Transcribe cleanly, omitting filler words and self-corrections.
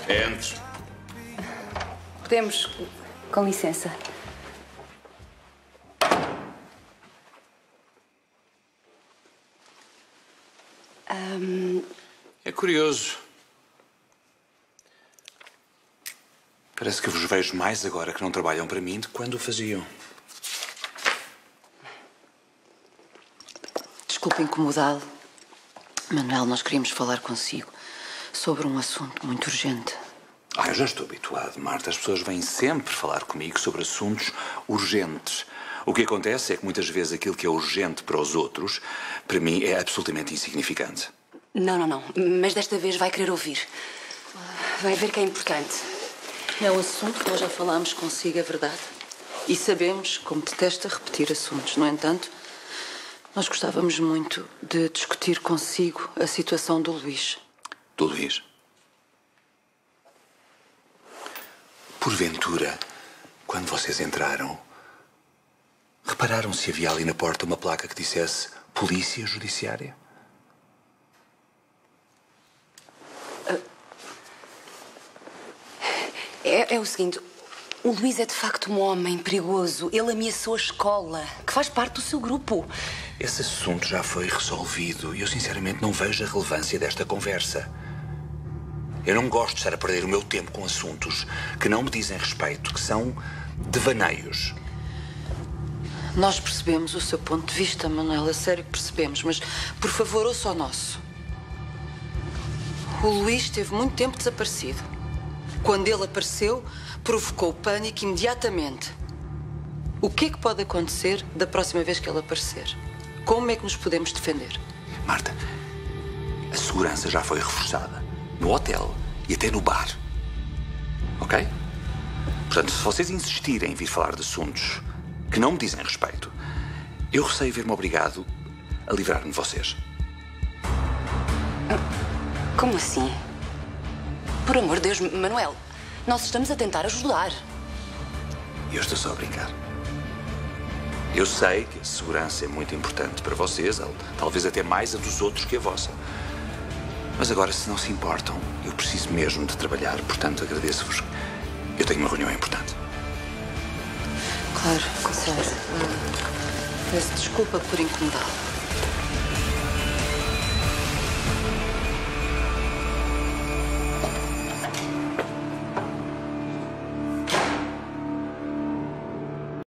Entre. Podemos, com licença. É curioso. Parece que vos vejo mais agora que não trabalham para mim do que quando o faziam. Desculpe incomodá-lo. Manuel, nós queríamos falar consigo sobre um assunto muito urgente. Eu já estou habituado, Marta. As pessoas vêm sempre falar comigo sobre assuntos urgentes. O que acontece é que muitas vezes aquilo que é urgente para os outros, para mim, é absolutamente insignificante. Não. Mas desta vez vai querer ouvir. Vai ver que é importante. É um assunto que nós já falámos consigo, é verdade. E sabemos como detesta repetir assuntos. No entanto, nós gostávamos muito de discutir consigo a situação do Luís. Do Luís? Porventura, quando vocês entraram, repararam se havia ali na porta uma placa que dissesse Polícia Judiciária? É o seguinte, o Luís é de facto um homem perigoso. Ele ameaçou a escola, que faz parte do seu grupo. Esse assunto já foi resolvido e eu sinceramente não vejo a relevância desta conversa. Eu não gosto de estar a perder o meu tempo com assuntos que não me dizem respeito, que são devaneios. Nós percebemos o seu ponto de vista, Manuel, a sério que percebemos, mas, por favor, ouça o nosso. O Luís esteve muito tempo desaparecido. Quando ele apareceu, provocou pânico imediatamente. O que é que pode acontecer da próxima vez que ele aparecer? Como é que nos podemos defender? Marta, a segurança já foi reforçada. No hotel e até no bar. Ok? Portanto, se vocês insistirem em vir falar de assuntos que não me dizem respeito, eu receio ver-me obrigado a livrar-me de vocês. Como assim? Por amor de Deus, Manuel, nós estamos a tentar ajudar. Eu estou só a brincar. Eu sei que a segurança é muito importante para vocês, talvez até mais a dos outros que a vossa. Mas agora, se não se importam, eu preciso mesmo de trabalhar, portanto, agradeço-vos. Eu tenho uma reunião importante. Claro, com certeza. Peço desculpa por incomodá-lo.